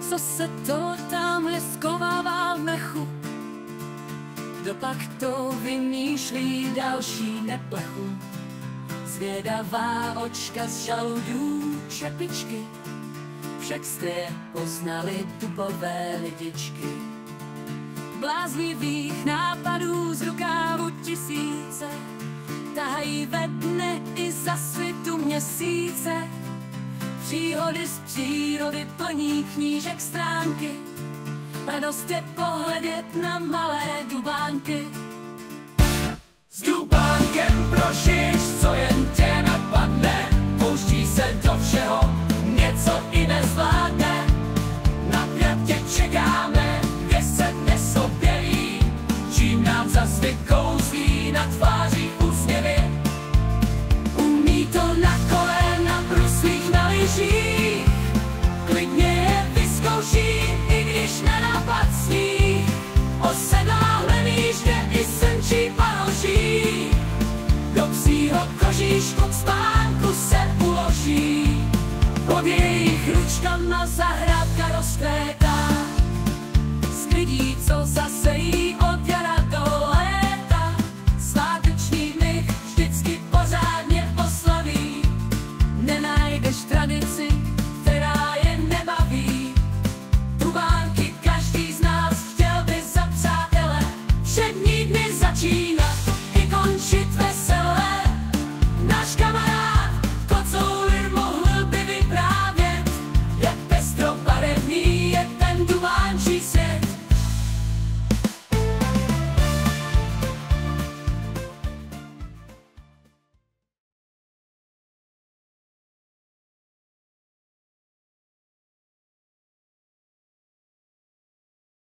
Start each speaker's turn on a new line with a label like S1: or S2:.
S1: co se to tamhle skovává v mechu. Kdo pak to vymýšlí další neplechu? Zvědavá očka z žaludů čepičky, však jste je poznali, tupové lidičky. Bláznivých nápadů z rukávu tisíce tahají ve dne i za svitu měsíce. Příhody z přírody plní knížek stránky, radost je pohledět na malé dubánky.
S2: S dubánkem prožiješ, co jen tě napadne, pouští se do všeho, něco i nezvládne. Napjatě čekáme, kde se dnes objeví, čím nám zas vykouzlí na tvářích úsměvy. Umí to na kolena, bruslích na lyžích, klidně je vyzkouší, i když nenapad sníh. Osedlá hlemýždě i srnčí panoží, do psího kožíšku k spánku se uloží. Pod jejich ručkama zahrádka roste